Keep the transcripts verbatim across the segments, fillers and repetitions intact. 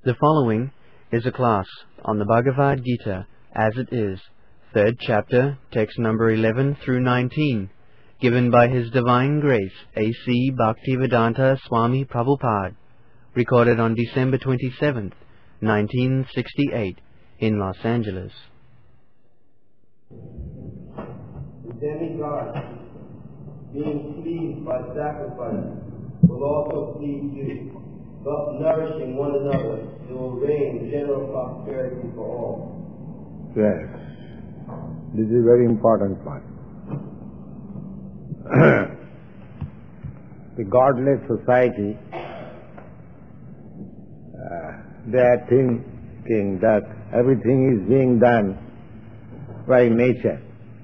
The following is a class on the Bhagavad Gita as it is, third chapter, text number eleven through nineteen, given by His Divine Grace A C Bhaktivedanta Swami Prabhupada, recorded on December twenty-seventh, nineteen sixty-eight, in Los Angeles. The demigod, being pleased by sacrifice, will also please you. Thus nourishing one another, it will reign general prosperity for all. Yes. This is a very important point. The godless society, uh, they are thinking that everything is being done by nature.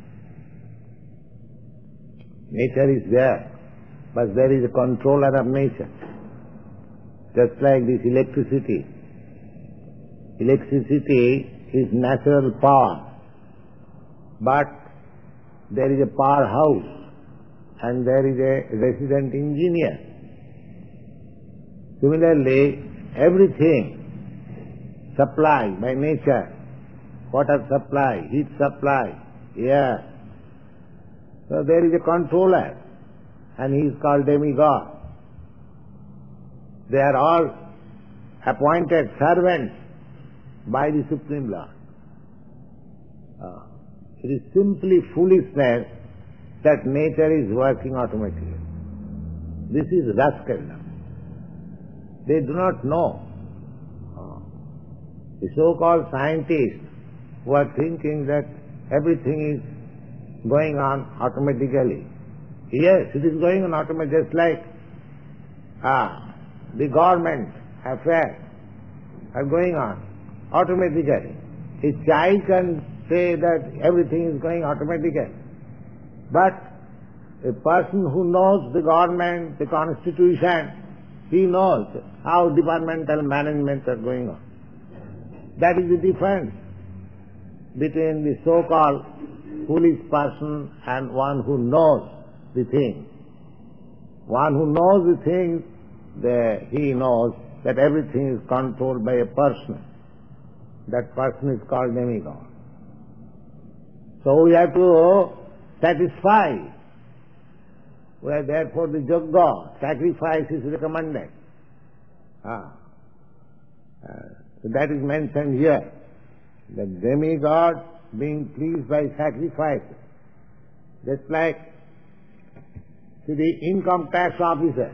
Nature is there, but there is a controller of nature. Just like this electricity. Electricity is natural power, but there is a powerhouse and there is a resident engineer. Similarly, everything supplied by nature, water supply, heat supply, air. So there is a controller, and he is called demigod. They are all appointed servants by the Supreme Lord. Uh, it is simply foolishness that nature is working automatically. This is rascaldom. They do not know. Uh, the so-called scientists who are thinking that everything is going on automatically. Yes, it is going on automatically, just like ah, the government affairs are going on automatically. A child can say that everything is going automatically. But a person who knows the government, the constitution, he knows how departmental managements are going on. That is the difference between the so-called foolish person and one who knows the thing. One who knows the thing, the, he knows that everything is controlled by a person. That person is called demigod. So we have to satisfy. Where therefore the yoga, sacrifice is recommended. Ah. Uh, so that is mentioned here. The demigod being pleased by sacrifice. Just like to the income tax officer.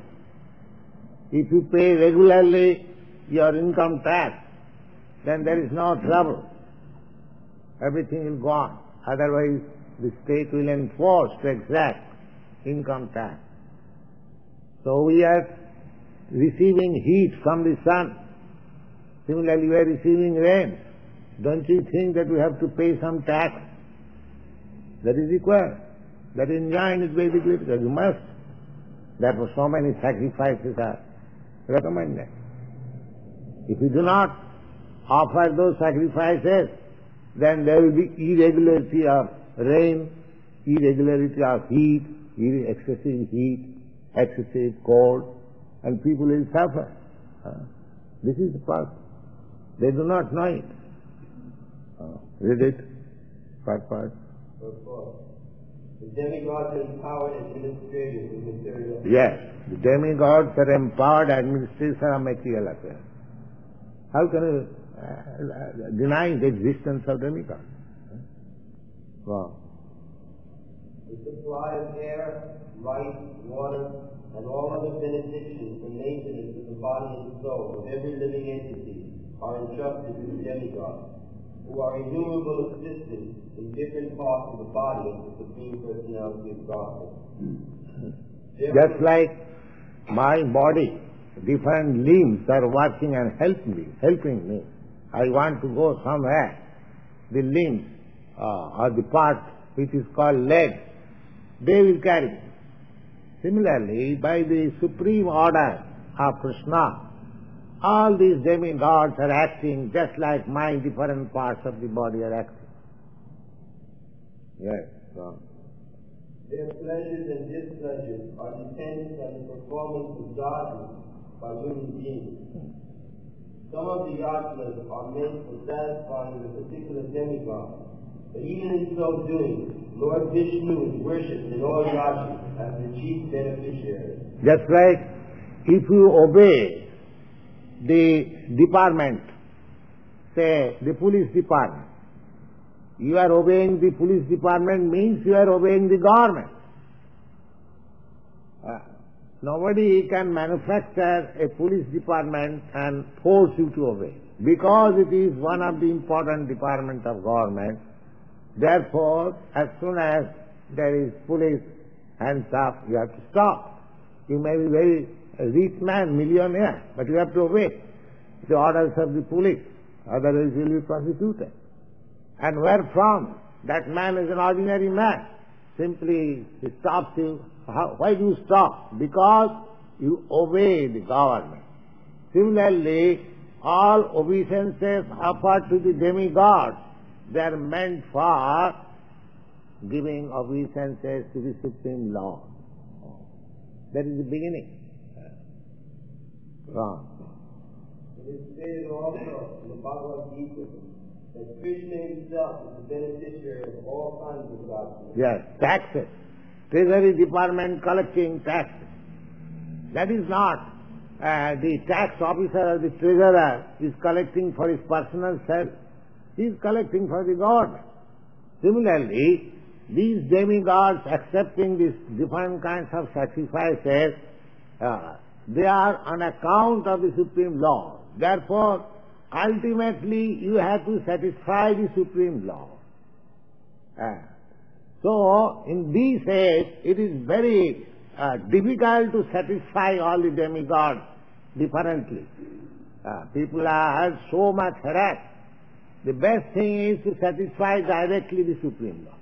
If you pay regularly your income tax, then there is no trouble. Everything will go on. Otherwise, the state will enforce to exact income tax. So we are receiving heat from the sun. Similarly, we are receiving rain. Don't you think that we have to pay some tax? That is required. That is enjoined in Vedic literature. You must. Therefore, so many sacrifices are recommended. If you do not offer those sacrifices, then there will be irregularity of rain, irregularity of heat, excessive heat, excessive cold, and people will suffer. Uh, this is the problem. They do not know it. Uh, read it, part part. The demigods are empowered administrators of material affairs. Yes, the demigods are empowered administrators of material affairs. How can you uh, deny the existence of demigods? Huh? Wow. The supply of air, light, water, and all other benedictions for maintenance of the body and soul of every living entity are entrusted to the demigods, who are innumerable assistants in different parts of the body of the Supreme Personality of Godhead. Just like my body, different limbs are working and helping me, helping me. I want to go somewhere. The limbs uh, or the part which is called leg, they will carry me. Similarly, by the supreme order of Krishna, all these demigods are acting just like my different parts of the body are acting. Yes. So. Their pleasures and displeasures are dependent on the performance of dharma by human beings. some of the yajnas are meant for satisfying the particular demigod. But even in so doing, Lord Vishnu is worshipped in all yajnas as the chief beneficiary. Just like if you obey the department, say the police department, you are obeying the police department means you are obeying the government. Uh, nobody can manufacture a police department and force you to obey. Because it is one of the important departments of government, therefore, as soon as there is police hands up, you have to stop. You may be very a rich man, millionaire, but you have to obey the orders of the police, otherwise you will be prosecuted. And where from? That man is an ordinary man. Simply he stops you. How, why do you stop? Because you obey the government. Similarly, all obeisances offered to the demigods, they are meant for giving obeisances to the Supreme Lord. That is the beginning. Wrong. It is stated also in the Bhagavad Gita that Krishna himself is the beneficiary of all kinds of godliness. Yes, taxes. Treasury department collecting taxes. That is not uh, the tax officer or the treasurer is collecting for his personal self. He is collecting for the government. Similarly, these demigods accepting these different kinds of sacrifices, uh, they are on account of the Supreme Lord. Therefore, ultimately you have to satisfy the Supreme Lord. Uh, so, in this age, it is very uh, difficult to satisfy all the demigods differently. Uh, people are so much harassed. The best thing is to satisfy directly the Supreme Lord.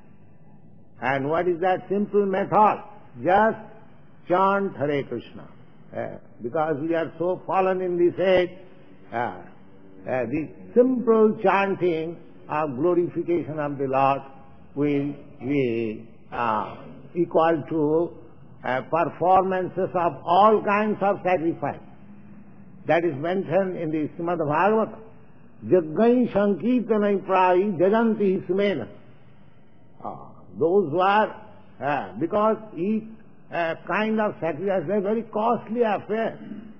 And what is that simple method? Just chant Hare Krishna. Uh, because we are so fallen in this age, uh, uh, the simple chanting of glorification of the Lord will be uh, equal to uh, performances of all kinds of sacrifice. That is mentioned in the Srimad Bhagavatam. Jaggai Sankirtanai Prai Jajanti Sumena. Uh, those who are, uh, because each uh, kind of sacrifice is a very costly affair.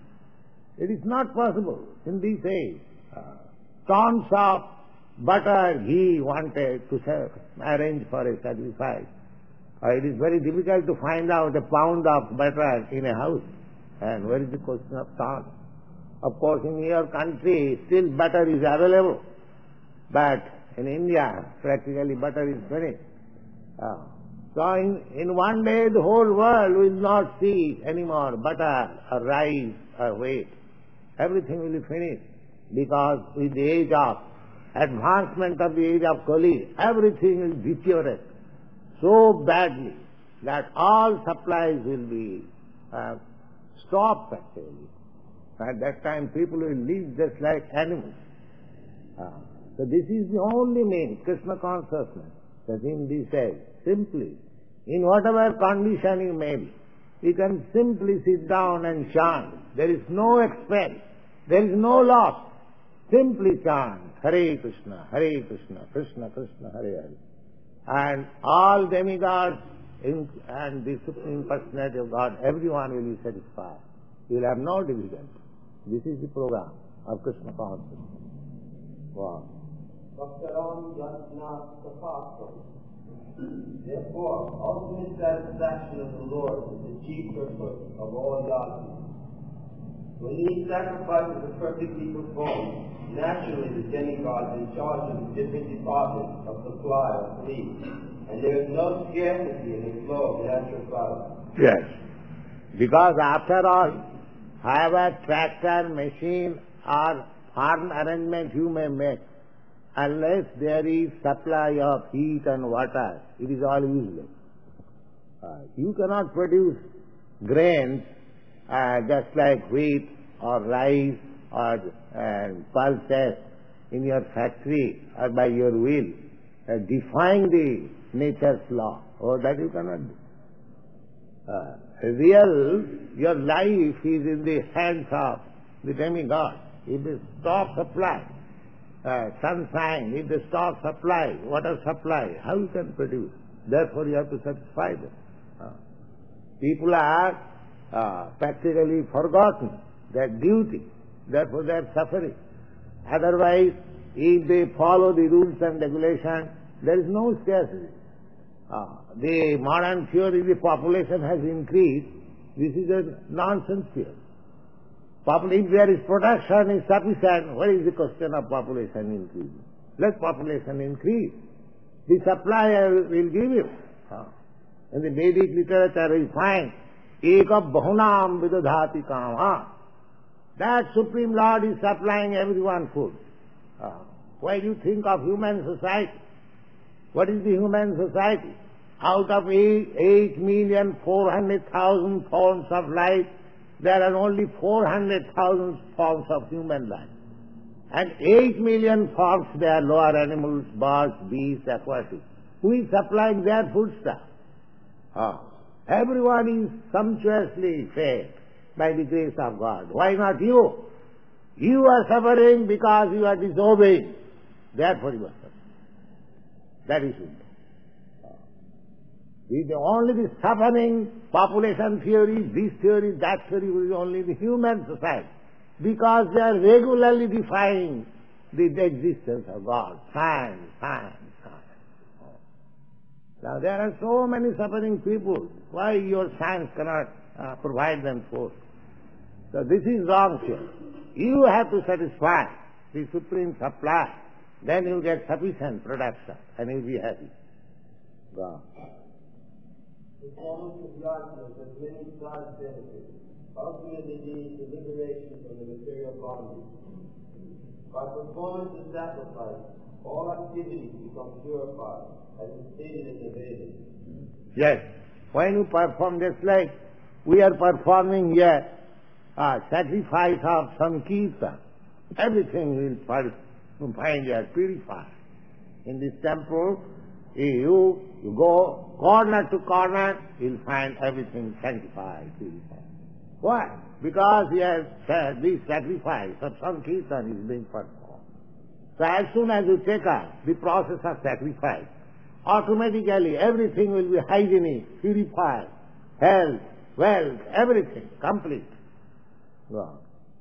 It is not possible in this age. Uh, tons of butter, ghee wanted to arrange for a sacrifice. Uh, it is very difficult to find out a pound of butter in a house. And where is the question of tons? Of course, in your country, still butter is available. But in India, practically butter is finished. Uh, so in, in one day, the whole world will not see any more butter or rice or wheat. Everything will be finished. Because with the age of advancement of the age of Kali, everything will deteriorate so badly that all supplies will be uh, stopped actually. At that time people will live just like animals. Uh, so this is the only means, Krishna consciousness, that in this age, simply, in whatever condition you may be, you can simply sit down and chant. There is no expense, there is no loss. Simply chant, Hare Krishna, Hare Krishna, Krishna Krishna, Hare Hare. And all demigods in, and the Supreme Personality of God, everyone will be satisfied. You will have no difficulty. This is the program of Krishna consciousness. Wow. Therefore, ultimate satisfaction of the Lord is the chief purpose of all yajnas. When these sacrifices are perfectly performed, naturally the demigods in charge of the different departments of supply are free, and there is no scarcity in the flow of natural products. Yes, because after all, however tractor, machine or farm arrangement you may make, unless there is supply of heat and water, it is all useless. Uh, you cannot produce grains uh, just like wheat or rice or uh, pulses in your factory or by your will, uh, defying the nature's law. Oh, that you cannot do. Uh, real, your life is in the hands of the demigod. if they stop supply, uh, sunshine, if they stop supply, water supply, how you can produce? Therefore you have to satisfy them. Uh, people are uh, practically forgotten their duty, therefore they are suffering. Otherwise, if they follow the rules and regulations, there is no scarcity. Uh, the modern theory, the population has increased. This is a nonsense theory. If there is production is sufficient, what is the question of population increasing? Let population increase. The supplier will give you. Uh, in the Vedic literature we find, Eka Bahunam Vidadhati Kama. That Supreme Lord is supplying everyone food. Uh, why do you think of human society? What is the human society? Out of eight, eight million four hundred thousand forms of life, there are only four hundred thousand forms of human life. And eight million forms, they are lower animals, birds, beasts, aquatic. Who is supplying their foodstuff? Ah. Everyone is sumptuously fed by the grace of God. Why not you? You are suffering because you are disobeying. Therefore you are suffering. That is it. The only the suffering, population theory, this theory, that theory is only the human society. Because they are regularly defying the, the existence of God. Science, science, science. Now there are so many suffering people. Why your science cannot uh, provide them food? So this is wrong theory. You have to satisfy the supreme supply. Then you get sufficient production and you will be happy. God. The performance of yajna has many side benefits. Ultimately leads to liberation from the material bondage. By performance of sacrifice, all activities become purified, as is stated in the Vedas. Yes. When you perform just like we are performing here, uh, sacrifice of Sankirtan, everything will find here purified. In this temple, you, you go corner to corner, you'll find everything sanctified, purified. Why? Because he has said this sacrifice of Sankirtan is being performed. So as soon as you take up the process of sacrifice, automatically everything will be hygienic, purified, health, wealth, everything, complete. Go on.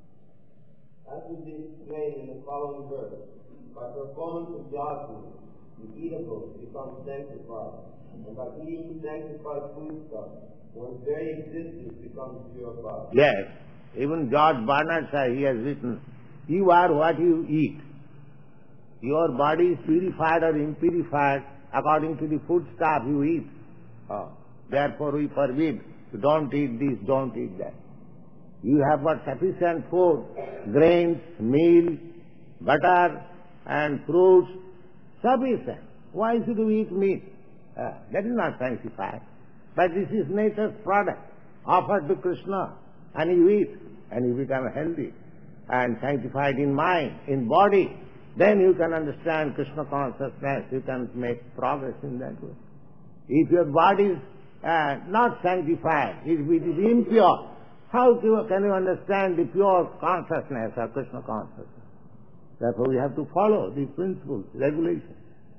As will be explained in the following verse, by performance of yajna, the eatables become sanctified, and by eating sanctified foodstuffs, one's very existence becomes purified. Yes. Even George Bernard Shaw, he has written, you are what you eat. Your body is purified or impurified according to the foodstuff you eat. Oh. Therefore we forbid, don't eat this, don't eat that. You have got sufficient food, grains, meal, butter, and fruits, sufficient. Why should you eat meat? Uh, that is not sanctified. But this is nature's product, offered to Krishna, and you eat, and you become healthy, and sanctified in mind, in body. Then you can understand Krishna consciousness, you can make progress in that way. If your body is uh, not sanctified, if it is impure, how can you understand the pure consciousness of Krishna consciousness? Therefore we have to follow the principles, regulations.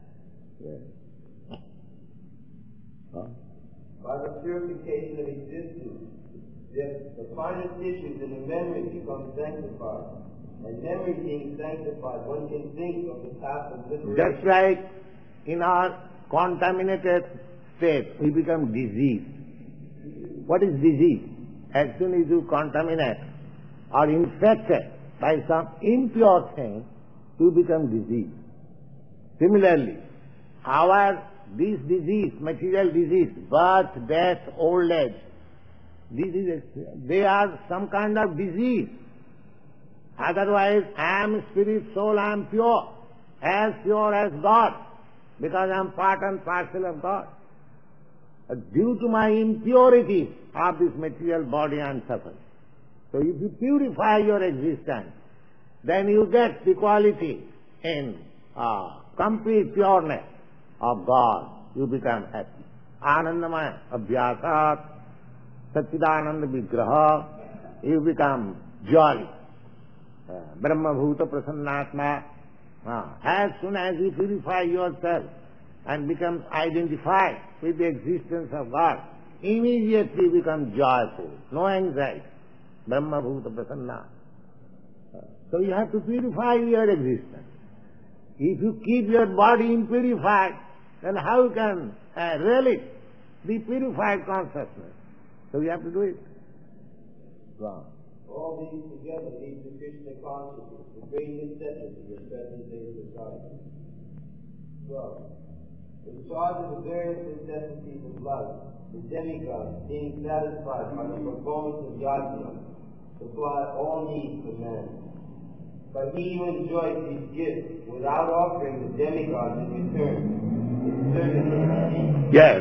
Yes. Huh? By the purification of existence, the, the finer tissues in the memory become sanctified. And memory being sanctified, one can think of the path of liberation. Just like in our contaminated state, we become diseased. What is disease? As soon as you contaminate or infected by some impure thing, you become diseased. Similarly, our this disease, material disease, birth, death, old age, these they are some kind of disease. Otherwise, I am spirit, soul, I am pure, as pure as God, because I am part and parcel of God. But due to my impurity of this material body, I am suffering. So if you purify your existence, then you get the quality in uh, complete pureness of God. You become happy. Anandamaya abhyasat Satchidananda vigraha. You become jolly. Uh, Brahma Bhuta Prasannatma. Uh, as soon as you purify yourself and become identified with the existence of God, immediately become joyful, no anxiety. Brahma Bhuta Prasanna. Uh, so you have to purify your existence. If you keep your body impurified, then how can uh, relish the purified consciousness? So you have to do it. Wow. All these together lead to Krishna consciousness, the great necessity of present-day society. twelve. In charge of the various necessities of life, the demigods, being satisfied by the performance of yajna, supply all needs for man. But he who enjoys these gifts without offering the demigods in return is certainly. Yes.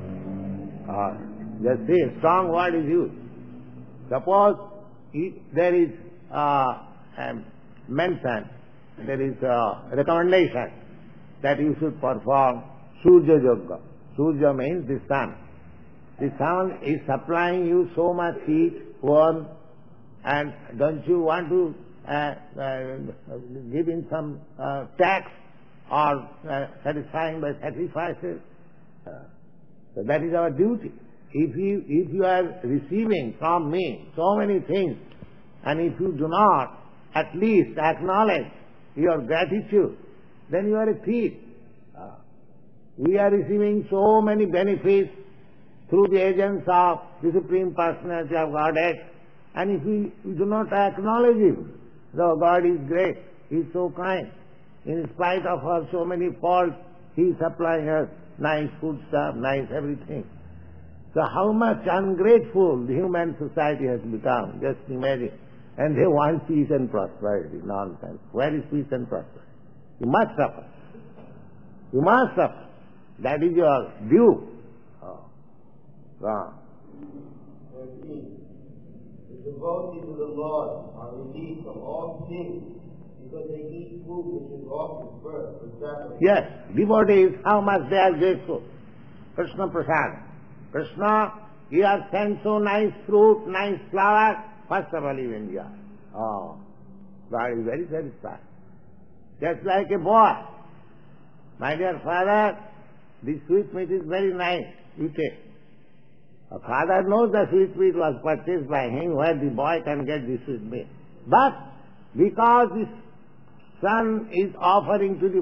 Uh, just see, a strong word is used. Suppose if there is uh, um, mention, there is a recommendation that you should perform Surya Yoga. Surya means the sun. The sun is supplying you so much heat, warmth, and don't you want to uh, uh, give in some uh, tax or uh, satisfying by sacrifices? Uh, so that is our duty. If you, if you are receiving from me so many things, and if you do not at least acknowledge your gratitude, then you are a thief. Uh, we are receiving so many benefits through the agents of the Supreme Personality of Godhead, and if we, we do not acknowledge Him, though God is great, He is so kind, in spite of our so many faults, He is supplying us nice food stuff, nice everything. So how much ungrateful the human society has become, just imagine. And they want peace and prosperity. Nonsense. Where is peace and prosperity? You must suffer. You must suffer. That is your due. Oh. Wrong. thirteen. The devotees of the Lord are released from all sins because they eat food which is offered first for sacrifice. Yes, devotees, how much they are grateful. Krishna Prasad. Krishna, you have sent so nice fruit, nice flowers, first of all you enjoy. Oh, God is very satisfied. Just like a boy. My dear father, this sweetmeat is very nice, you take. A father knows the sweetmeat was purchased by him where the boy can get the sweetmeat. But because this son is offering to the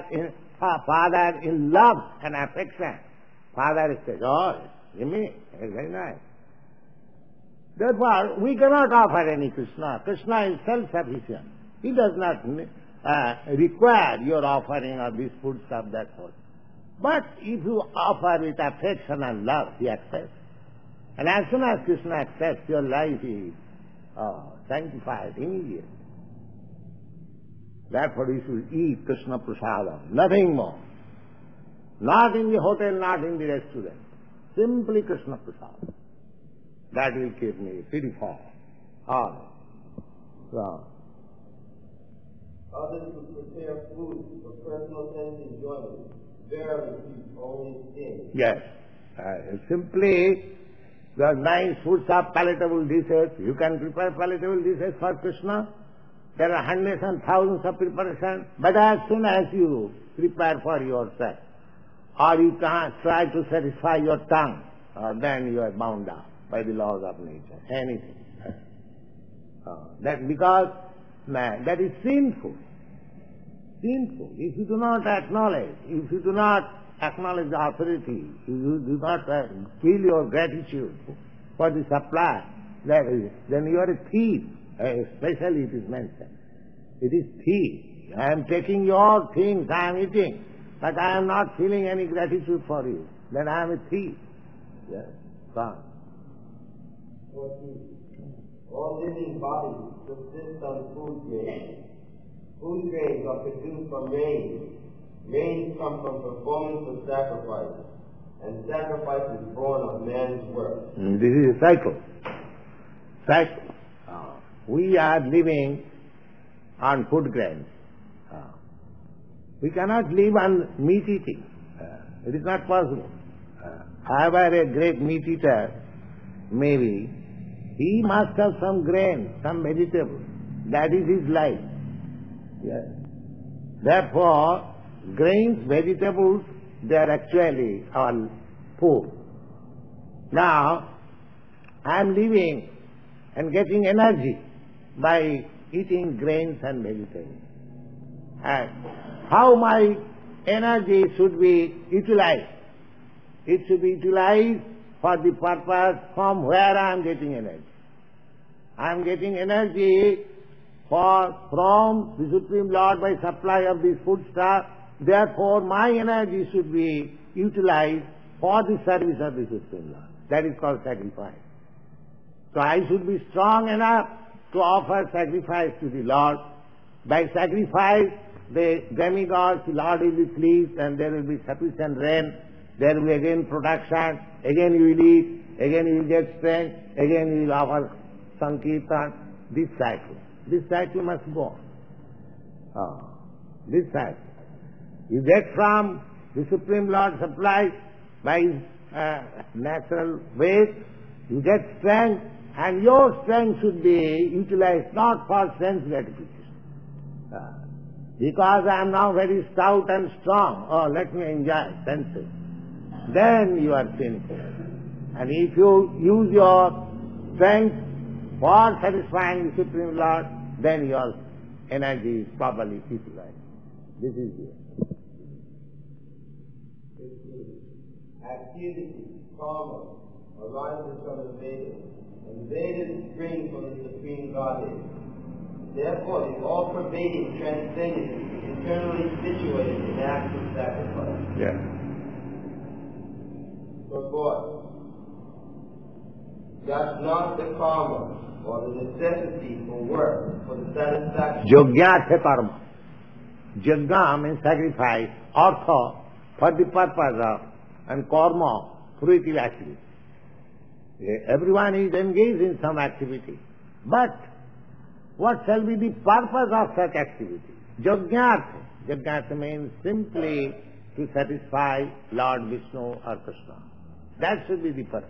father in love and affection, father says, oh, give me, it's very nice. Therefore, we cannot offer any Krishna. Krishna is self-sufficient. He does not uh, require your offering of this food stuff, that sort. But if you offer with affection and love, He accepts. And as soon as Krishna accepts, your life is uh, sanctified immediately. Therefore, you should eat Krishna Prasadam, nothing more. Not in the hotel, not in the restaurant. Simply Krishna Prasadam. That will keep me purified. All. So. Others who prepare food for personal sense enjoyment verily keep only sin. Yes. Uh, simply, the nice foods are palatable dishes. You can prepare palatable dishes for Krishna. There are hundreds and thousands of preparations. But as soon as you prepare for yourself, or you can't try to satisfy your tongue, uh, then you are bound down by the laws of nature. Anything. Uh, that because man, that is sinful. Sinful. If you do not acknowledge, if you do not acknowledge the authority, if you do not uh, feel your gratitude for the supply, that is, then you are a thief. Uh, especially it is mentioned. It is thief. I am taking your things, I am eating, but I am not feeling any gratitude for you. Then I am a thief. Yes. Fine. fourteen. All living bodies subsist on food grains. Food grains are produced from rains. Rains come from performance of sacrifice, and sacrifice is born of man's work. Mm, this is a cycle. Cycle. Uh, we are living on food grains. Uh, we cannot live on meat eating. Uh, it is not possible. Uh, however, a great meat eater, maybe, he must have some grain, some vegetable. That is his life. Yes. Therefore, grains, vegetables, they are actually all food. Now, I am living and getting energy by eating grains and vegetables. And how my energy should be utilized? It should be utilized for the purpose from where I am getting energy. I am getting energy for from the Supreme Lord by supply of this foodstuff. Therefore, my energy should be utilized for the service of the Supreme Lord. That is called sacrifice. So I should be strong enough to offer sacrifice to the Lord. By sacrifice, the demigods, the Lord will be pleased and there will be sufficient rain. There will be again production, again you will eat, again you will get strength, again you will offer sankirtan. This cycle. This cycle must go on. Oh, this cycle. You get from the Supreme Lord supply by His uh, natural ways, you get strength, and your strength should be utilized not for sense gratification. Uh, because I am now very stout and strong, oh, let me enjoy senses. Then you are sinful. And if you use your strength for satisfying the Supreme Lord, then your energy is properly utilized. This is it. Activity, karma, arises from the Vedas, and Vedas spring from the Supreme Godhead. Therefore, the all-pervading transcendence is eternally situated in acts of sacrifice. Yeah. Purport. Yajnata karma, or the necessity for work for the satisfaction. Yogyatha karma. Yajna means sacrifice, artha, for the purpose of, and karma, fruitive activity. Everyone is engaged in some activity. But what shall be the purpose of such activity? Yogyatha. Yogyatha means simply to satisfy Lord Vishnu or Krishna. That should be the purpose.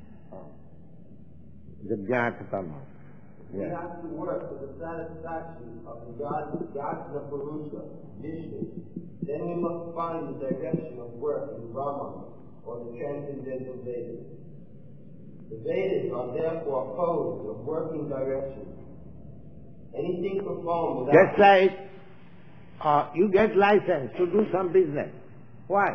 Yogyatha karma. We have to work for the satisfaction of the God, Yajna Purusha, Vishnu. Then we must find the direction of work in Brahman, or the transcendental Vedas. The Vedas are therefore opposed of working direction. Anything performed without... Just like uh, you get license to do some business. Why?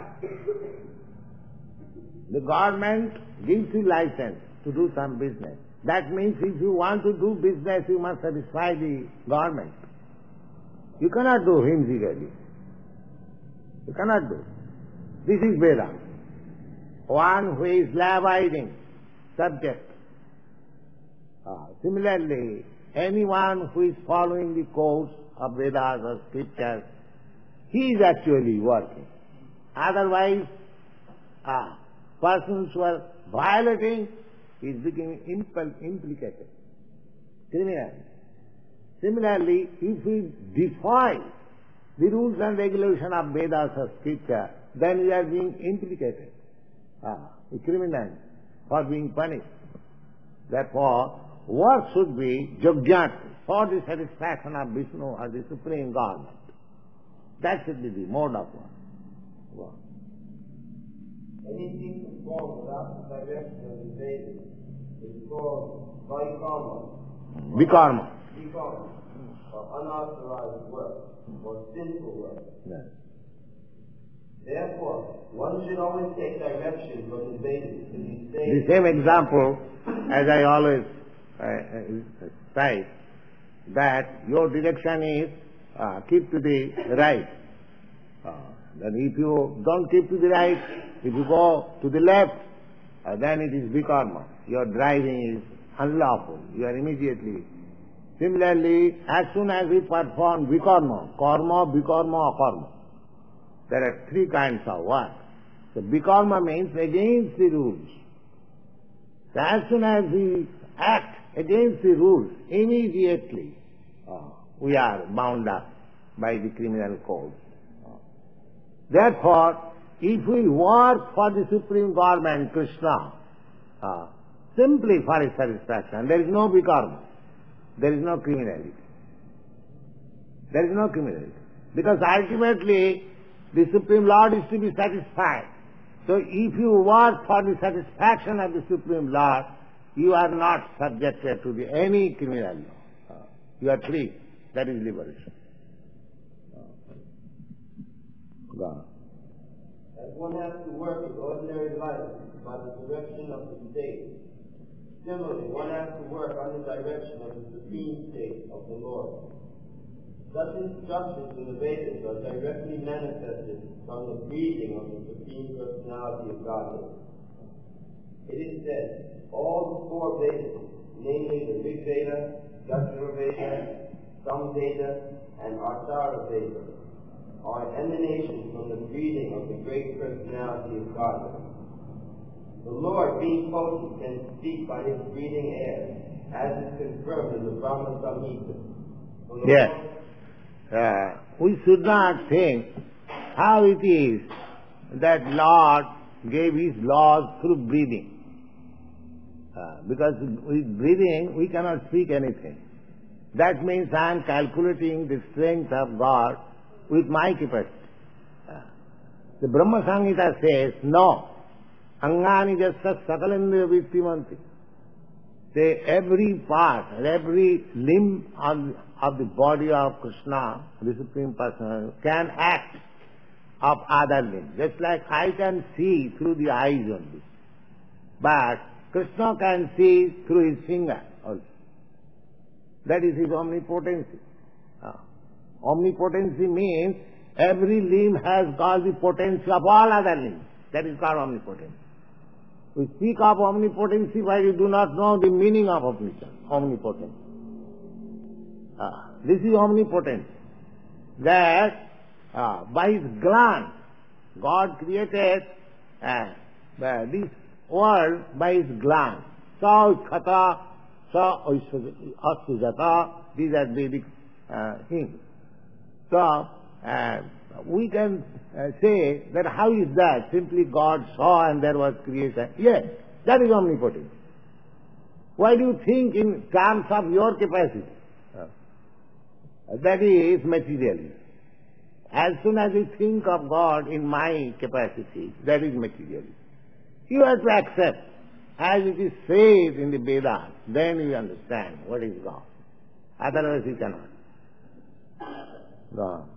The government gives you license to do some business. That means if you want to do business, you must satisfy the government. You cannot do whimsically. You cannot do. This is Veda. One who is law-abiding subject. Uh, similarly, anyone who is following the course of Vedas or scriptures, he is actually working. Otherwise, uh, persons who are violating is becoming impl- implicated, criminal. Similarly, if we defy the rules and regulations of Vedas or scripture, then we are being implicated, ah, a criminal, for being punished. Therefore, work should be yogyat, for the satisfaction of Vishnu or the Supreme Government. That should be the mode of work. work. Anything performed without the direction of the Vedas is called vaikarma, Vikarma. vikarma, or unauthorized work, or sinful work. Yes. Therefore, one should always take direction from the Vedas to be The safe. same example, as I always uh, uh, cite, that your direction is uh, keep to the right. Uh, then if you don't keep to the right, if you go to the left, uh, then it is vikarma. Your driving is unlawful. You are immediately. Similarly, as soon as we perform vikarma, karma, vikarma, akarma, there are three kinds of work. So vikarma means against the rules. So as soon as we act against the rules, immediately uh, we are bound up by the criminal code. Uh, therefore, if we work for the Supreme Government, Krishna, uh, simply for his satisfaction, there is no vikarma, there is no criminality. There is no criminality. Because ultimately, the Supreme Lord is to be satisfied. So if you work for the satisfaction of the Supreme Lord, you are not subjected to the, any criminal law. Uh, you are free. That is liberation. God. As one has to work in ordinary life by the direction of the state, similarly, one has to work under the direction of the supreme state of the Lord. Such instructions in the Vedas are directly manifested from the breathing of the Supreme Personality of Godhead. It is said, all the four Vedas, namely the Rig Veda, Yajur Veda, Sam Veda, and Atharva Veda, are emanations from the breathing of the great personality of Godhead. The Lord, being potent, can speak by his breathing air, as is confirmed in the Brahma Samhita. Yes. Uh, we should not think how it is that Lord gave his laws through breathing. Uh, because with breathing we cannot speak anything. That means I am calculating the strength of God with my capacity. Uh, the Brahma Samhita says, no. Angani jasa sakalendriya vittimanti. Say every part, every limb of, of the body of Krishna, the Supreme Personality, can act of other limbs. Just like I can see through the eyes only. But Krishna can see through his finger also. That is his omnipotency. Uh, omnipotency means every limb has got the potency of all other limbs. That is called omnipotency. We speak of omnipotency while you do not know the meaning of omnipotency. Uh, this is omnipotency. That uh, by his glance, God created uh, this world by his glance. Sa ukkata, sa asujata, these are Vedic uh, things. So, uh, we can uh, say that how is that? Simply God saw and there was creation. Yes, that is omnipotent. Why do you think in terms of your capacity? Uh, that is materialism. As soon as you think of God in my capacity, that is materialism. You have to accept, as it is said in the Vedas, then you understand what is God. Otherwise you cannot. God.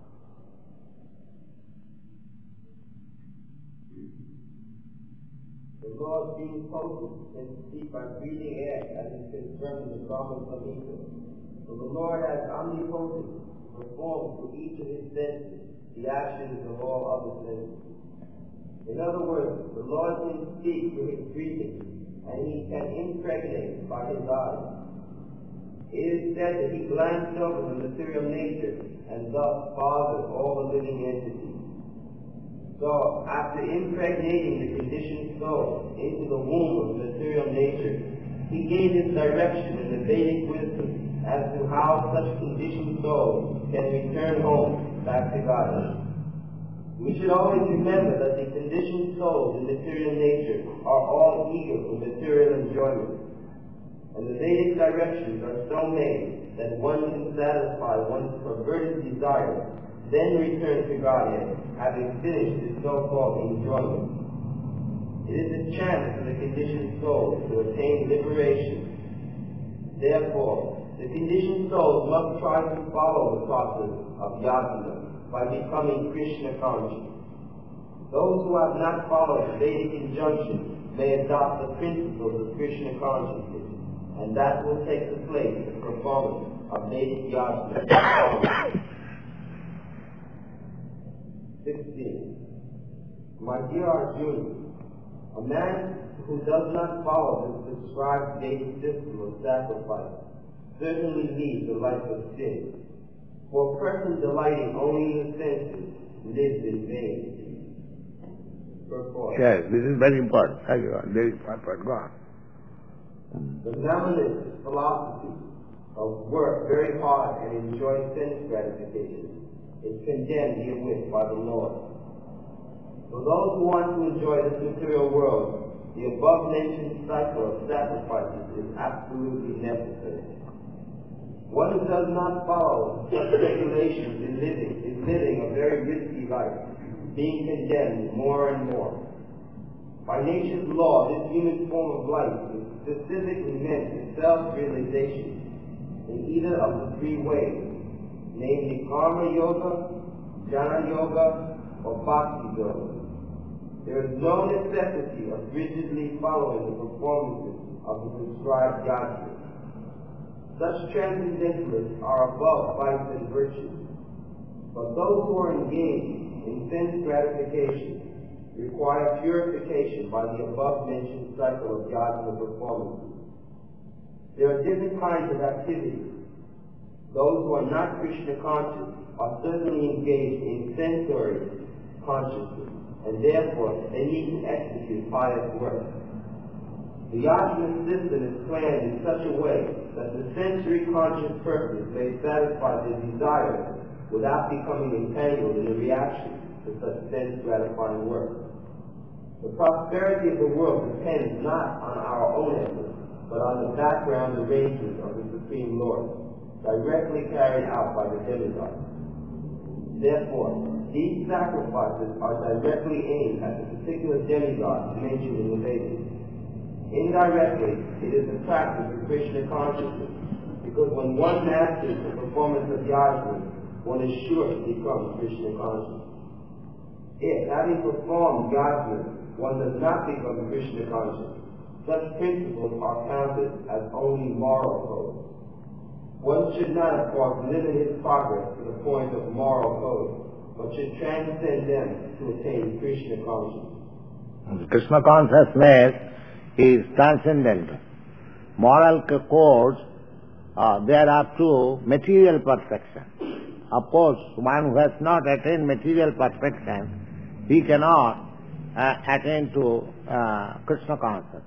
The Lord, being potent, can speak by breathing air, as is confirmed in the Brahma Samhita. So the Lord has omnipotence performed through each of his senses the actions of all other senses. In other words, the Lord can speak through his breathing, and he can impregnate by his eyes. It is said that he glanced over the material nature and thus fathered all the living entities. So, after impregnating the conditioned soul into the womb of material nature, he gave his direction in the Vedic wisdom as to how such conditioned souls can return home back to Godhead. We should always remember that the conditioned souls in material nature are all eager for material enjoyment. And the Vedic directions are so made that one can satisfy one's perverted desires, then return to Godhead, having finished his so-called enjoyment. It is a chance for the conditioned soul to attain liberation. Therefore, the conditioned souls must try to follow the process of yajna by becoming Krishna conscious. Those who have not followed the Vedic injunction may adopt the principles of Krishna consciousness, and that will take the place of performance of Vedic yajna. sixteen. My dear Arjuna, a man who does not follow the prescribed Vedic system of sacrifice certainly leads a life of sin. For a person delighting only in the senses lives in vain. Yes, this is very important. Thank you. Very important. Go on. The Brahmanist philosophy of work very hard and enjoy sense gratification is condemned herewith by the Lord. For those who want to enjoy this material world, the above-mentioned cycle of sacrifices is absolutely necessary. One who does not follow such regulations in living is living a very risky life, being condemned more and more. By nature's law, this human form of life is specifically meant for self-realization in either of the three ways, namely Karma Yoga, Jnana Yoga, or Bhakti Yoga. There is no necessity of rigidly following the performances of the prescribed yajnas. Such transcendentalists are above vice and virtue. But those who are engaged in sense gratification require purification by the above-mentioned cycle of yajna performances. There are different kinds of activities. Those who are not Krishna conscious are certainly engaged in sensory consciousness, and therefore they need to execute pious work. The yajna system is planned in such a way that the sensory conscious person may satisfy their desires without becoming entangled in a reaction to such sense-gratifying work. The prosperity of the world depends not on our own efforts, but on the background arrangements of the Supreme Lord, directly carried out by the demigods. Therefore, these sacrifices are directly aimed at the particular demigods mentioned in the Vedas. Indirectly, it is a practice of Krishna consciousness, because when one masters the performance of yajna, one is sure to become Krishna conscious. If, having performed yajna, one does not become Krishna conscious, such principles are counted as only moral codes. One should not, of course, limit his progress to the point of moral codes, but should transcend them to attain Krishna consciousness. Krishna consciousness is transcendental. Moral codes, uh, they are up to material perfection. Of course, one who has not attained material perfection, he cannot uh, attain to uh, Krishna consciousness.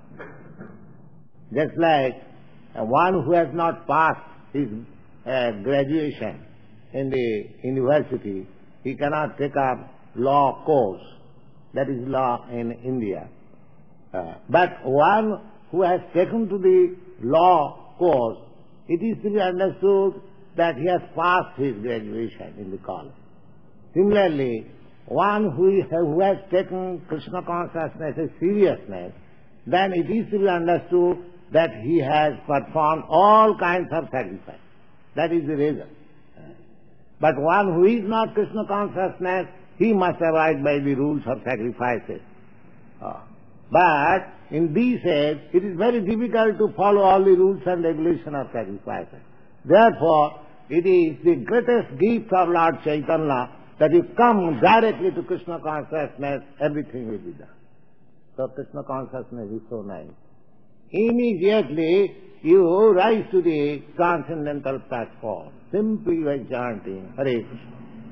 Just like uh, one who has not passed his uh, graduation in the university, he cannot take up law course. That is law in India. Uh, but one who has taken to the law course, it is to be understood that he has passed his graduation in the college. Similarly, one who, who has taken Krishna consciousness as seriousness, then it is to be understood that he has performed all kinds of sacrifice. That is the reason. But one who is not Krishna consciousness, he must abide by the rules of sacrifices. Uh, But in these age, it is very difficult to follow all the rules and regulations of sacrifices. Therefore, it is the greatest gift of Lord Chaitanya that you come directly to Krishna consciousness, everything will be done. So Krishna consciousness is so nice. Immediately you rise to the transcendental platform, simply by chanting Hare Krishna.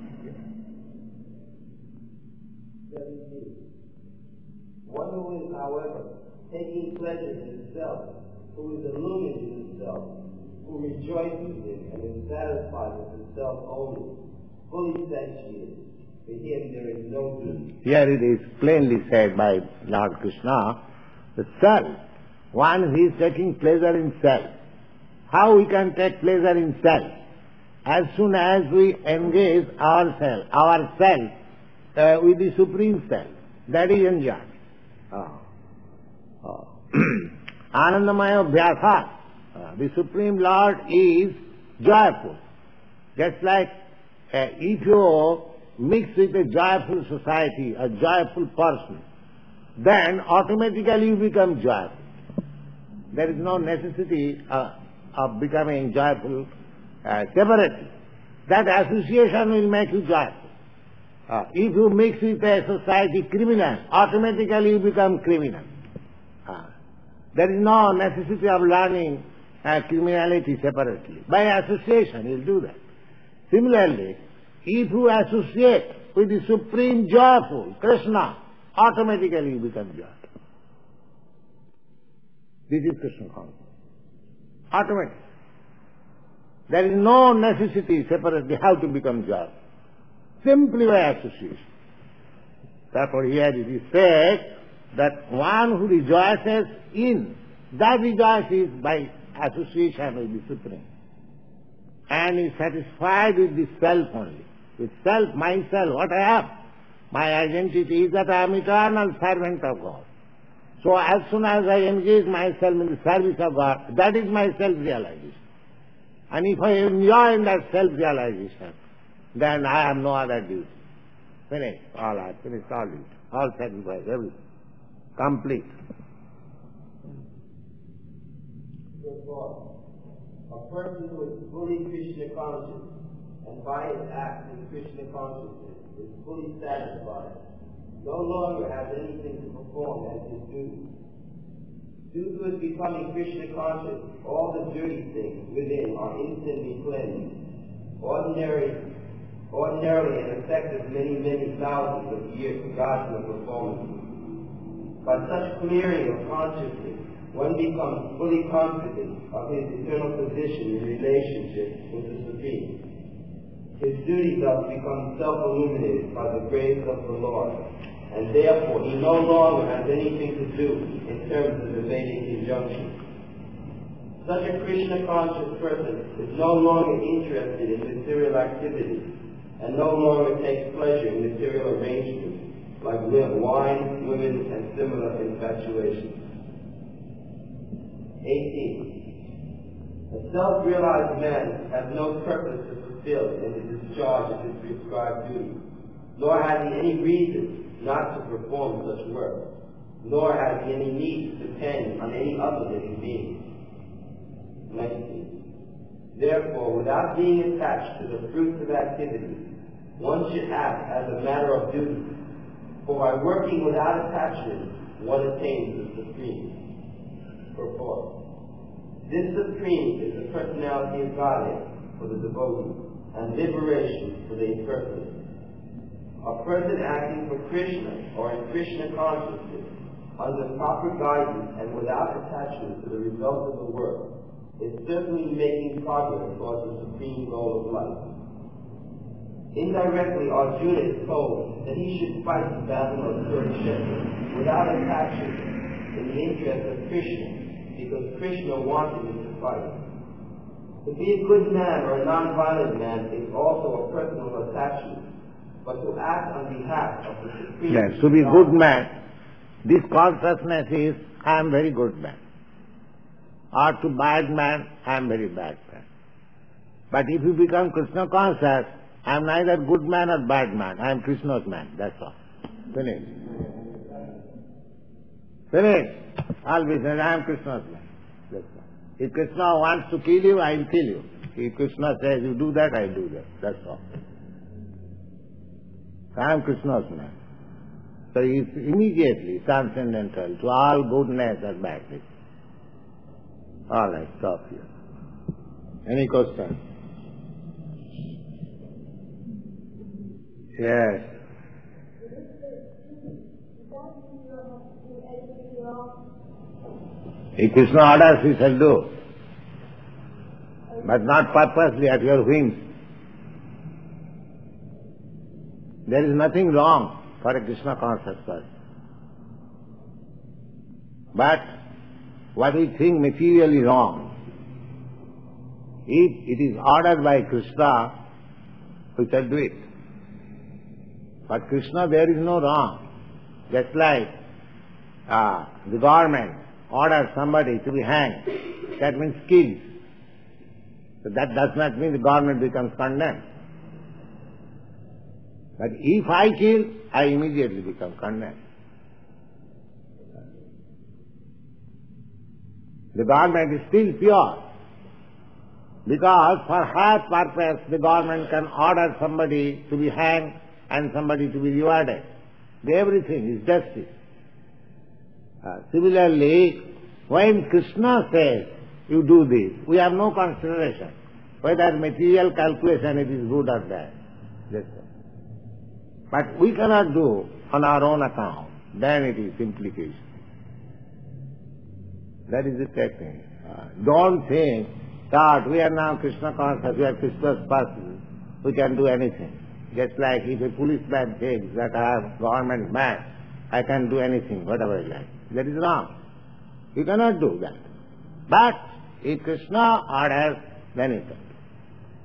One who is, however, taking pleasure in himself, who is illumined in himself, who rejoices in and is satisfied with himself only, fully satiated, for him there is no duty. Here it is plainly said by Lord Krishna, the self, one who is taking pleasure in self. How we can take pleasure in self? As soon as we engage ourselves, ourself uh, with the Supreme Self, that is enjoyment. Oh. Oh. Anandamaya Bhyasa. Uh, the Supreme Lord is joyful. Just like uh, if you mix with a joyful society, a joyful person, then automatically you become joyful. There is no necessity uh, of becoming joyful uh, separately. That association will make you joyful. Uh, if you mix with a society criminal, automatically you become criminal. Uh, there is no necessity of learning uh, criminality separately. By association you will do that. Similarly, if you associate with the Supreme Joyful, Krishna, automatically you become joyful. This is Krishna consciousness. Automatically. There is no necessity separately how to become joyful. Simply by association. Therefore here it is said that one who rejoices in, that rejoices by association with the Supreme. and is satisfied with the self only. With self, myself, what I am. My identity is that I am eternal servant of God. So as soon as I engage myself in the service of God, that is my self-realization. And if I enjoy in that self-realization, then I have no other duty. Finish. All I finished all duty. All sacrifice, everything. Complete. Therefore, a person who is fully Krishna conscious and by his acts in Krishna consciousness is fully satisfied, no longer has anything to perform as his duty. Due to his becoming Krishna conscious, all the dirty things within are instantly cleansed. Ordinary, ordinarily an effect of many, many thousands of years forgotten of performance. By such clearing of consciousness, one becomes fully confident of his eternal position in relationship with the Supreme. His duty thus becomes self-illuminated by the grace of the Lord, and therefore he no longer has anything to do in terms of evading injunctions. Such a Krishna-conscious person is no longer interested in material activities, and no longer takes pleasure in material arrangements, like wine, women, and similar infatuations. eighteen. A self-realized man has no purpose to fulfill in the discharge of his prescribed duty, nor has he any reason not to perform such work, nor has he any need to depend on any other living being. nineteen. Therefore, without being attached to the fruits of activity, one should act as a matter of duty, for by working without attachment, one attains the Supreme. Purport. This Supreme is the personality of Godhead for the devotee, and liberation for the imperfect. A person acting for Krishna or in Krishna consciousness, under proper guidance and without attachment to the result of the work, is certainly making progress towards the supreme goal of life. Indirectly, Arjuna is told that he should fight the battle of Kurukshetra without attachment in the interest of Krishna, because Krishna wanted him to fight. To be a good man or a non-violent man is also a personal attachment, but to act on behalf of the Supreme... Yes, to be a good man, this consciousness is, I am very good man. Or to bad man, I am very bad man. But if you become Krishna conscious, I am neither good man or bad man, I am Krishna's man, that's all. Finish. Finish. All business, I am Krishna's man. That's all. If Krishna wants to kill you, I will kill you. If Krishna says you do that, I do that. That's all. I am Krishna's man. So he is immediately transcendental to all goodness and badness. All right, stop here. Any question? Yes. If Krishna orders, we shall do. But not purposely at your whims. There is nothing wrong for a Krishna conscious person. But what we think materially wrong, if it is ordered by Krishna, we shall do it. But Krishna, there is no wrong. Just like uh, the government orders somebody to be hanged, that means killed. So that does not mean the government becomes condemned. But if I kill, I immediately become condemned. The government is still pure, because for her purpose the government can order somebody to be hanged and somebody to be rewarded. Everything is justice. Uh, similarly, when Krishna says, you do this, we have no consideration whether material calculation it is good or bad. That's all. But we cannot do on our own account. Then it is implication. That is the technique. Uh, don't think that we are now Krishna conscious, we are Krishna's person, we can do anything. Just like if a policeman thinks that I am government man, I can do anything, whatever I like. That is wrong. You cannot do that. But if Krishna orders, then it can.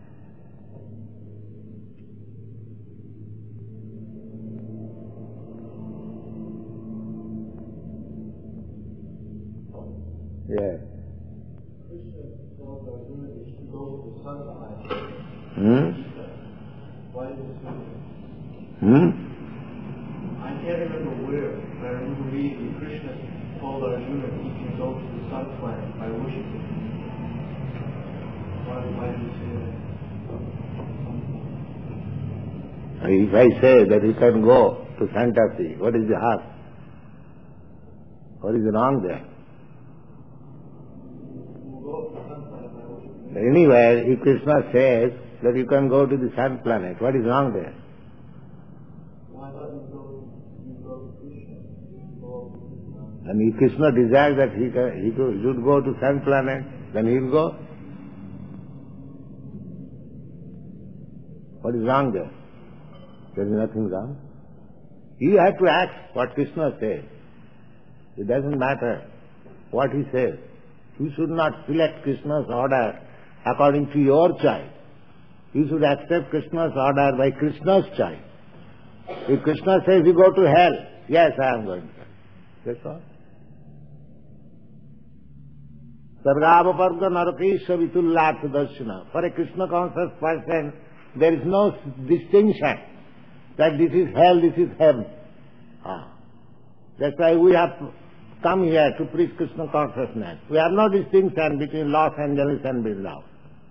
Yes. Krishna tells Arjuna that he should go to the sun planet. Hmm? Why is this so? Hmm? I can't remember where, but I remember reading that Krishna told Arjuna that he can go to the sun planet by worshiping. Why, why did he say that? If I say that you can go to fantasy, what is the harm? What is wrong there? Anywhere, if Krishna says that you can go to the sun planet, what is wrong there? Why not you go, you go to Krishna? Go to Krishna. And if Krishna desires that he, can, he go, should go to sun planet, then he will go. What is wrong there? There is nothing wrong. You have to act what Krishna says. It doesn't matter what he says. You should not select Krishna's order according to your choice. You should accept Krishna's order by Krishna's choice. If Krishna says you go to hell, yes, I am going to hell. That's all. Sargavaparga narakesha vitullatha darshana. For a Krishna conscious person, there is no distinction that this is hell, this is heaven. Ah. That's why we have come here to preach Krishna consciousness. We have no distinction between Los Angeles and Vrindavan.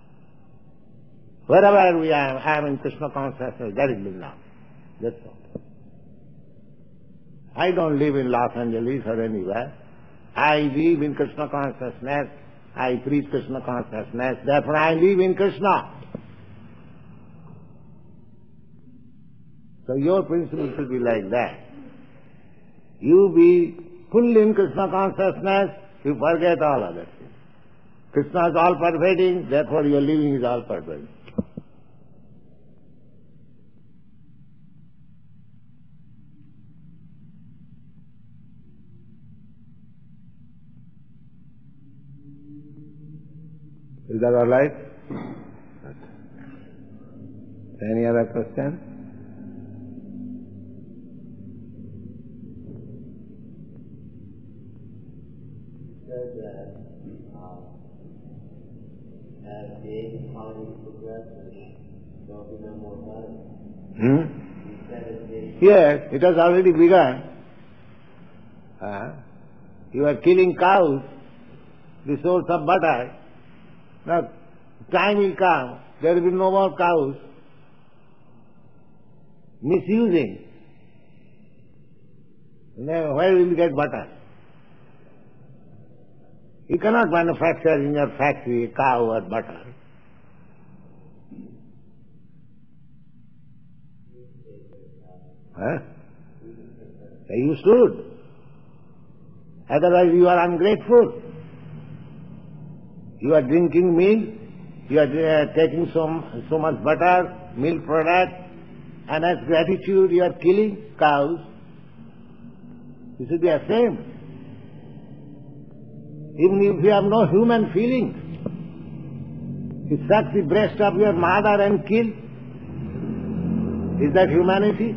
Wherever we are, I am in Krishna consciousness, that is Vrindavan. That's all. I don't live in Los Angeles or anywhere. I live in Krishna consciousness. I preach Krishna consciousness. Therefore I live in Krishna. So your principle should be like that. You be full in Krishna consciousness, you forget all other things. Krishna is all pervading, therefore your living is all pervading. Is that all right? Any other question? Says that um, as the age of economy progresses, there will be no more money. Hmm? He said as the age Yes, it has already begun. Uh, you are killing cows, the source of butter. Now, time will come, there will be no more cows. Misusing. Then where will you get butter? You cannot manufacture in your factory cow or butter. Huh? You should. Otherwise you are ungrateful. You are drinking milk, you are uh, taking so, so much butter, milk product, and as gratitude you are killing cows. You should be ashamed. Even if you have no human feelings, you suck the breast of your mother and kill. Is that humanity?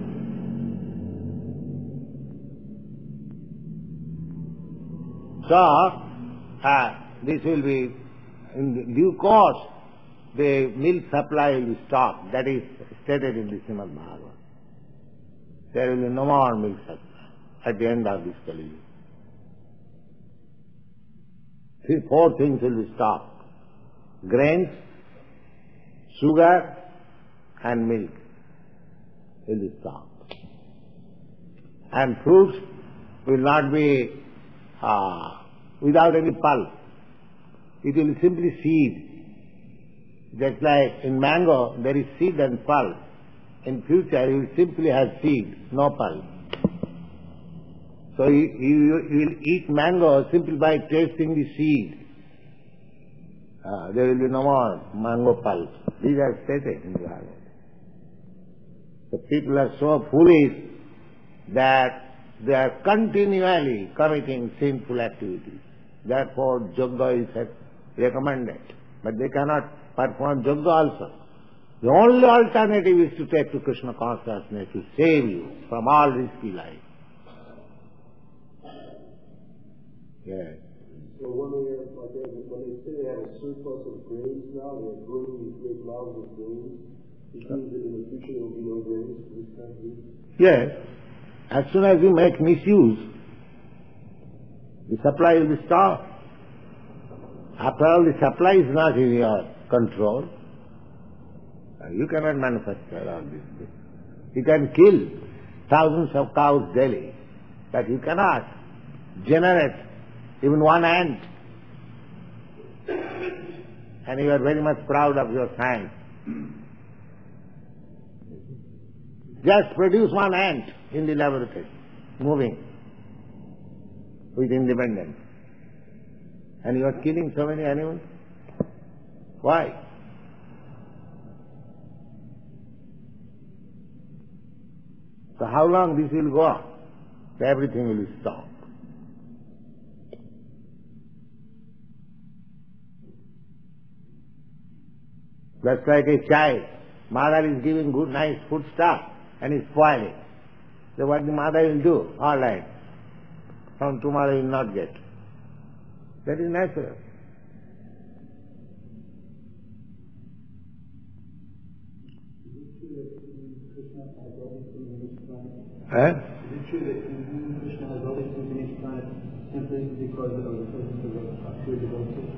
So, uh, this will be, in due course, the milk supply will be stopped. That is stated in the Srimad Bhagavatam. There will be no more milk supply at the end of this Kali Yuga. Three, four things will be stopped. Grains, sugar, and milk will be stopped. And fruits will not be uh, without any pulp. It will be simply seed. Just like in mango, there is seed and pulp. In future, you will simply have seed, no pulp. So you, you, you will eat mango simply by tasting the seed. Uh, there will be no more mango pulp. These are stated in the Bhagavad. So people are so foolish that they are continually committing sinful activities. Therefore, yoga is recommended. But they cannot perform yoga also. The only alternative is to take to Krishna consciousness to save you from all risky life. Yes. So when they, like, when they say they have a surplus of grains now, they're growing these great mounds of grains, it means that in the future there will be no grains for this country? Yes. As soon as you make misuse, the supply will be stopped. After all, the supply is not in your control. You cannot manufacture all this. You can kill thousands of cows daily, but you cannot generate even one ant. And you are very much proud of your science. Just produce one ant in the laboratory, moving with independence. And you are killing so many animals? Why? So how long this will go on? Everything will stop. That's like a child. Mother is giving good, nice food stuff and is spoiling. So what the mother will do? All right. From tomorrow you will not get. That is natural. Eh? Is it true that Krishna has always been in this planet simply because of the presence of a pure devotee?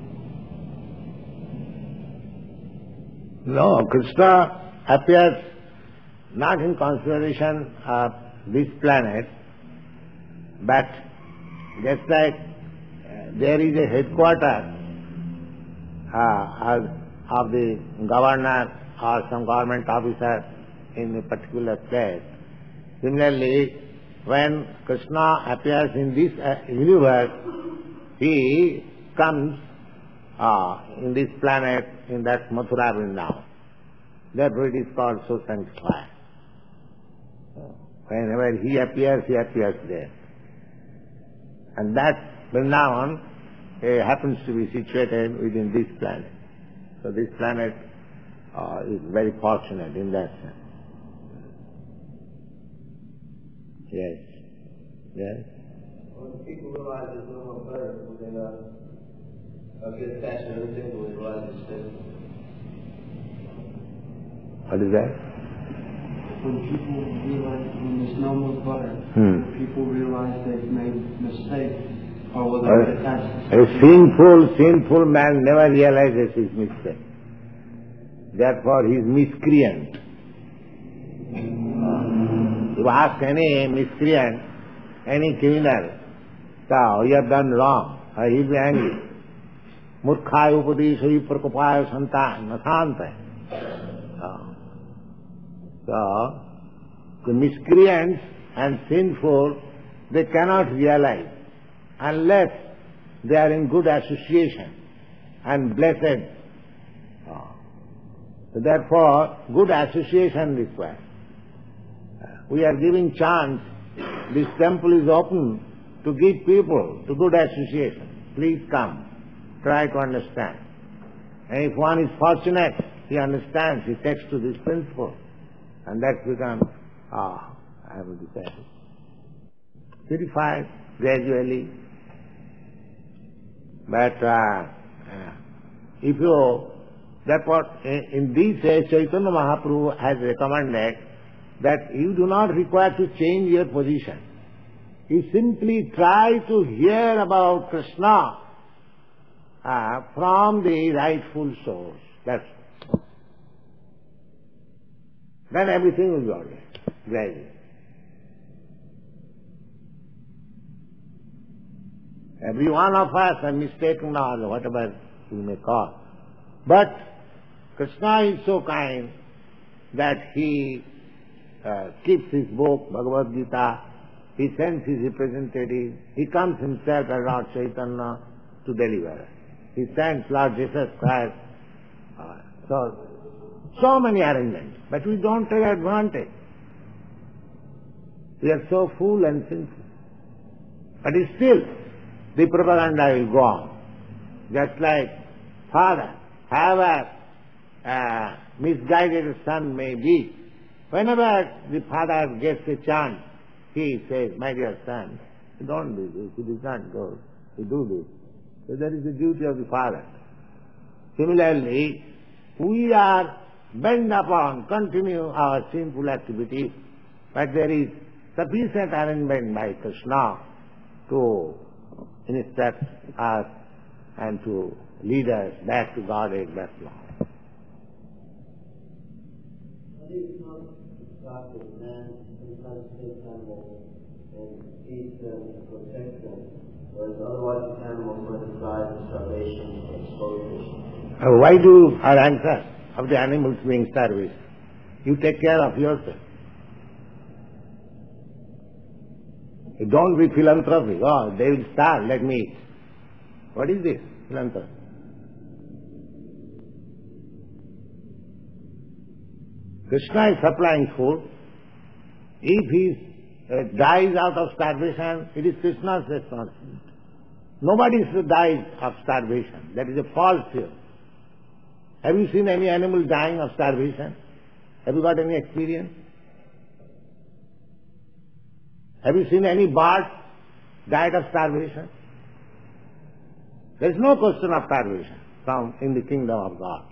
No, Krishna appears not in consideration of this planet, but just like uh, there is a headquarters uh, of, of the governor or some government officer in a particular place. Similarly, when Krishna appears in this uh, universe, he comes uh, in this planet, in that Mathura Vrindavan. Therefore it is called so sanctified. Whenever he appears, he appears there. And that Vrindavan uh, happens to be situated within this planet. So this planet uh, is very fortunate in that sense. Yes. Yes. When people realize there's no more birth, will they not uh, get attached to everything, will they realize it's dead? What is that? When people realize when there's no more butter, Hmm. people realize they've made mistakes, or will A, they attach to a sinful, sinful man never realizes his mistake. Therefore he is miscreant. If you ask any miscreant, any criminal, so you have done wrong, or he will be angry. Murkhaya upadeshayi prakopaya santa nasanta. So, the miscreants and sinful, they cannot realize unless they are in good association and blessed. So therefore, good association required. We are giving chance, this temple is open to give people to good association. Please come, try to understand. And if one is fortunate, he understands, he takes to this principle. And that becomes, ah, I will say, purified gradually. But uh, uh, if you, that what in this age Chaitanya Mahaprabhu has recommended that you do not require to change your position. You simply try to hear about Krishna uh, from the rightful source. That's all. Then everything will be all right, gradually. Every one of us are mistaken or whatever we may call. But Krishna is so kind that he uh, keeps his book, Bhagavad Gita, he sends his representative, he comes himself as Lord Chaitanya to deliver us. He sends Lord Jesus Christ. Uh, so, so many arrangements, but we don't take advantage. We are so fool and sinful. But still, the propaganda will go on. Just like father, however uh, misguided son may be, whenever the father gets a chance, he says, my dear son, you don't do this, it is not good, you do this. So that is the duty of the father. Similarly, we are bent upon continue our sinful activities, but there is sufficient arrangement by Krishna to instruct us and to lead us back to Godhead, back to God. How do you come to talk with man sometimes takes animals and feeds them and protects them, whereas otherwise the animals let aside for starvation or exposure? Uh, why do our answer of the animals being starvation? You take care of yourself. You don't be philanthropic. Oh, they will starve, let me eat. What is this, philanthropy? Krishna is supplying food. If he uh, dies out of starvation, it is Krishna's responsibility. Nobody dies of starvation. That is a false fear. Have you seen any animal dying of starvation? Have you got any experience? Have you seen any bird died of starvation? There is no question of starvation from in the kingdom of God.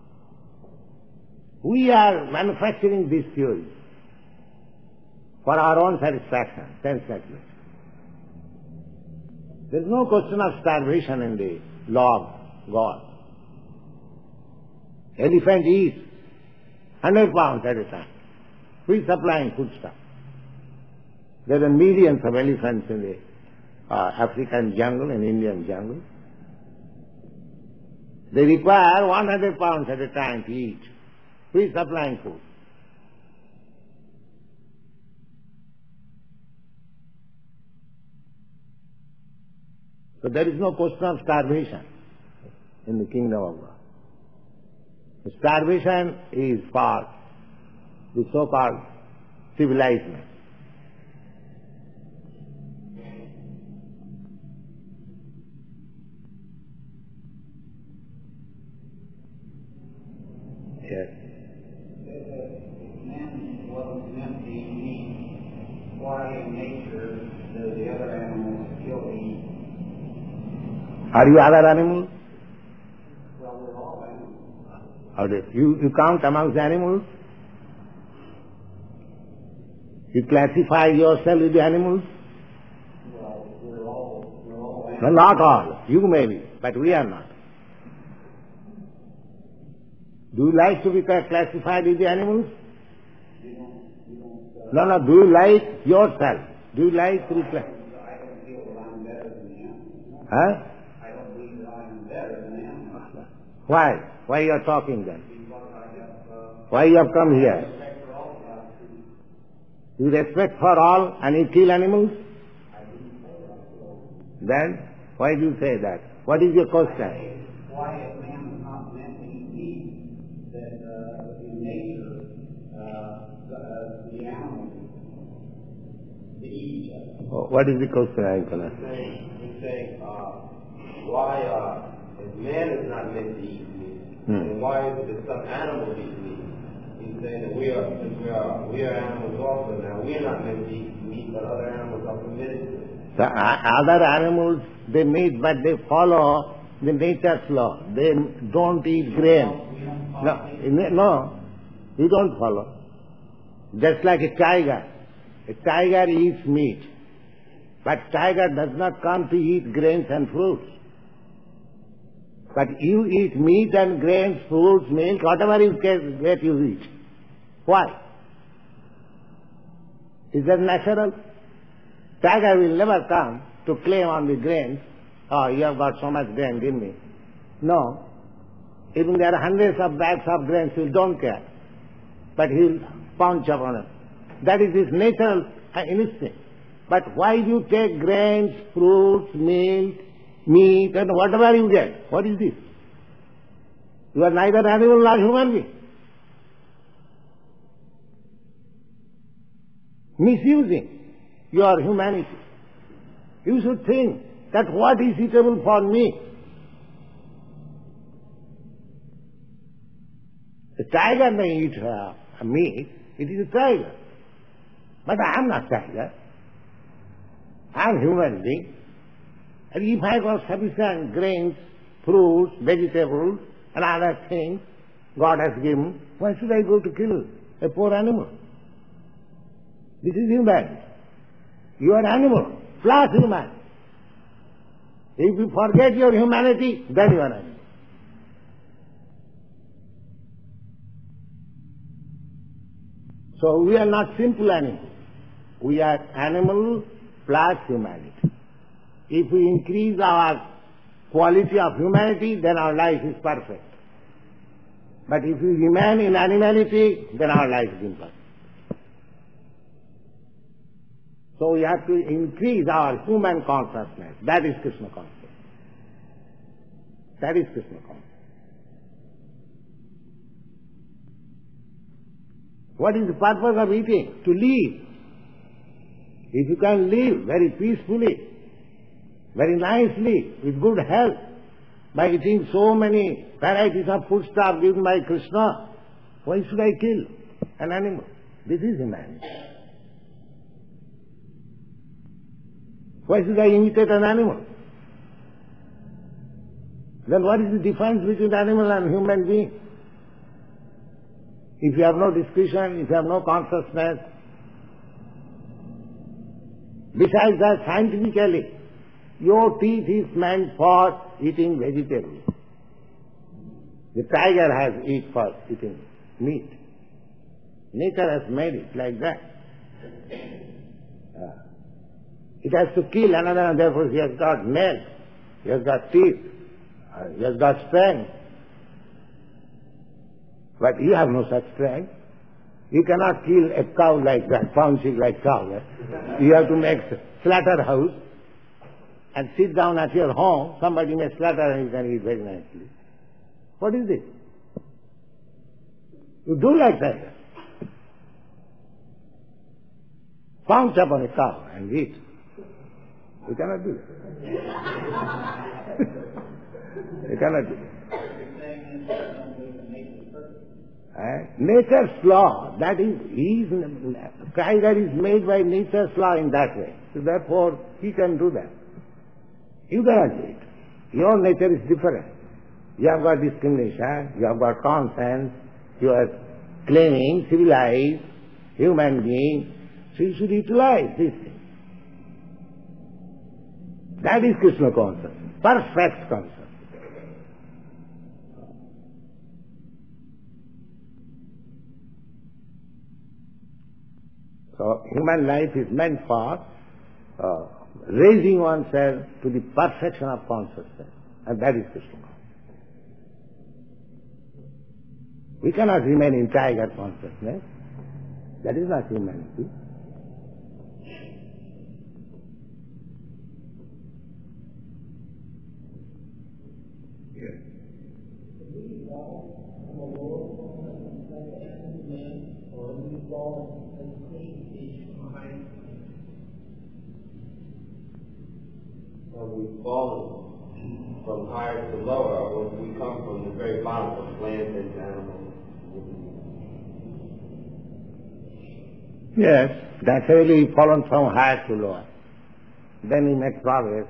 We are manufacturing these theories for our own satisfaction, sense satisfaction. There is no question of starvation in the law of God. Elephant eats one hundred pounds at a time. Who is supplying foodstuff? There are millions of elephants in the uh, African jungle and Indian jungle. They require one hundred pounds at a time to eat. Who is supplying food? So there is no question of starvation in the kingdom of God. The starvation is for the so-called civilized man. Yes. If man wasn't meant to eat meat, why in nature do the other animals still eat? Are you other animals? Well, we're all animals. How do you, you count amongst the animals? You classify yourself with the animals? Well, we're all, we're all No, animals. not all. You may be, but we are not. Do you like to be classified with the animals? We don't, we don't, uh, No, no. Do you like yourself? Do you like to be classified? I don't feel that I'm better than the animals. Huh? I don't believe that I am better than the animals. Why? Why you are talking then? Because I have, uh, Why you have come here? respect for all class. You respect for all and you kill animals? I didn't say that. Then why do you say that? What is your question? Why if man is not meant to eat meat, that uh, in nature, uh, the, uh, the animals they eat each other? Oh, what is the question I am going to ask? He's saying, uh, why, uh, if man is not meant to eat meat, Hmm. then why is it that some animals eat meat? He's saying that we are, since we are, we are animals also now, we are not meant to eat meat, but other animals are permitted to. The uh, other animals, they meet, but they follow the nature's law. They don't eat grain. No, no, you don't follow. Just like a tiger. A tiger eats meat. But tiger does not come to eat grains and fruits. But you eat meat and grains, fruits, milk, whatever you get, get you eat. Why? Is that natural? Tiger will never come to claim on the grains. Oh, you have got so much grain, give me. No. Even there are hundreds of bags of grains, he don't care. But he will pounce upon it. That is his natural instinct. But why do you take grains, fruits, milk, meat, and whatever you get? What is this? You are neither animal nor human being. Misusing your humanity. You should think that what is suitable for me. The tiger may eat uh, meat, it is a tiger. But I am not tiger. I am human being. And if I got sufficient grains, fruits, vegetables, and other things God has given, why should I go to kill a poor animal? This is human. You are animal, plus human. If you forget your humanity, then you are animal. So we are not simple animals. We are animal plus humanity. If we increase our quality of humanity, then our life is perfect. But if we remain in animality, then our life is imperfect. So we have to increase our human consciousness. That is Krishna consciousness. That is Krishna consciousness. What is the purpose of eating? To live. If you can live very peacefully, very nicely, with good health, by eating so many varieties of foodstuff given by Krishna, why should I kill an animal? This is humanity. Why should I imitate an animal? Then what is the difference between animal and human being? If you have no discretion, if you have no consciousness, besides that, scientifically, your teeth is meant for eating vegetables. The tiger has eat for eating meat. Nature has made it like that. Uh, it has to kill another, and therefore he has got nails, he has got teeth, uh, he has got strength. But you have no such strength. You cannot kill a cow like that, pouncing like cow. Eh? You have to make slaughterhouse and sit down at your home. Somebody may slaughter and you can eat very nicely. What is this? You do like that. Pounce upon a cow and eat. You cannot do that. You cannot do that. Eh? Nature's law, that is, he is, tiger is made by nature's law in that way. So therefore, he can do that. You cannot do it. Your nature is different. You have got discrimination, you have got conscience, you are claiming civilized human being, so you should utilize this thing. That is Krishna consciousness, perfect consciousness. So human life is meant for uh, raising oneself to the perfection of consciousness, and that is Krishna consciousness. We cannot remain in tiger consciousness. That is not humanity. Yes. When we fall from higher to lower, or when we come from the very bottom of plants and animals. Yes, naturally fallen from higher to lower. Then we make progress.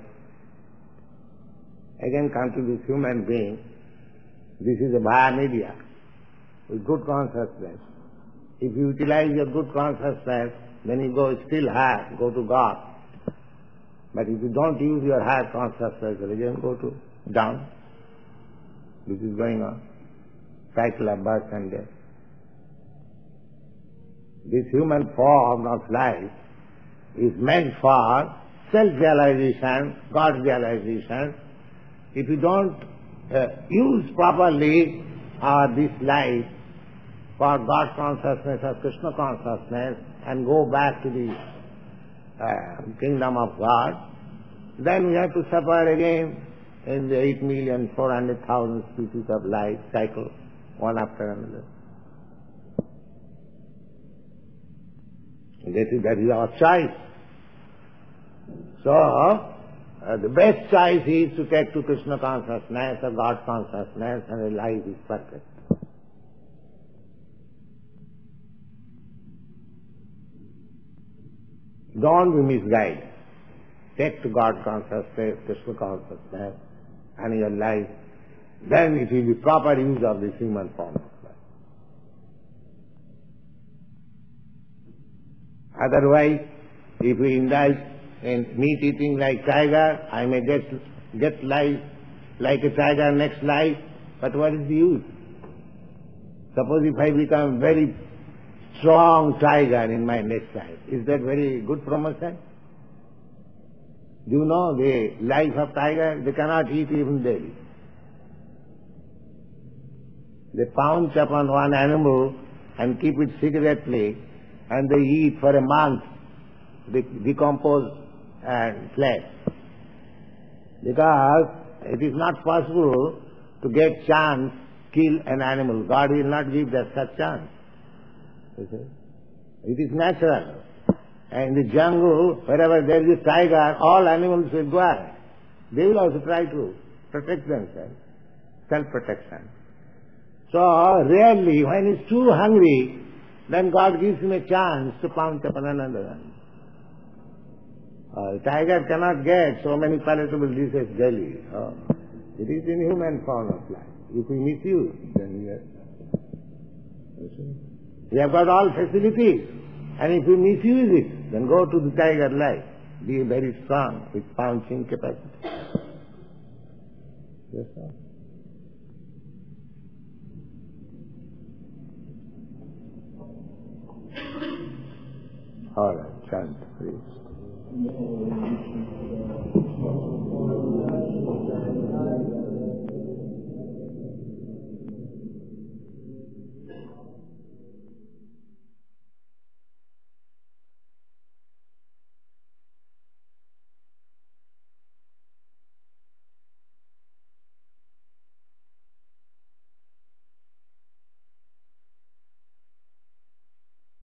Again come to this human being. This is a via media with good consciousness. If you utilize your good consciousness, then you go still higher, go to God. But if you don't use your higher consciousness, then go to down. This is going on. Cycle of birth and death. This human form of life is meant for self-realization, God-realization. If you don't uh, use properly uh, this life for God consciousness or Krishna consciousness and go back to the uh, kingdom of God, then we have to suffer again in the eight million four hundred thousand species of life cycle, one after another. That is, that is our choice. So, uh, the best choice is to take to Krishna consciousness or God consciousness, and the life is perfect. Don't be misguided. take to God consciousness, Krishna consciousness, and your life, then it will be proper use of this human form of life. Otherwise, if we indulge in meat eating like tiger, I may get get life like a tiger next life, but what is the use? Suppose if I become very strong tiger in my next life, is that very good promotion? Do you know the life of tiger? They cannot eat even daily. They pounce upon one animal and keep it secretly, and they eat for a month the decomposed and flesh. Because it is not possible to get chance kill an animal. God will not give that such chance. You see? It is natural. And in the jungle, wherever there is a tiger, all animals will go out. They will also try to protect themselves. Self-protection. So, rarely, when he's too hungry, then God gives him a chance to pounce upon another one. Uh, tiger cannot get so many palatable dishes daily. Oh. It is in human form of life. If we misuse, then we are... We have got all facilities. And if we misuse it, then go to the tiger life. Be very strong with pouncing capacity. Yes, sir. All right, chant, please.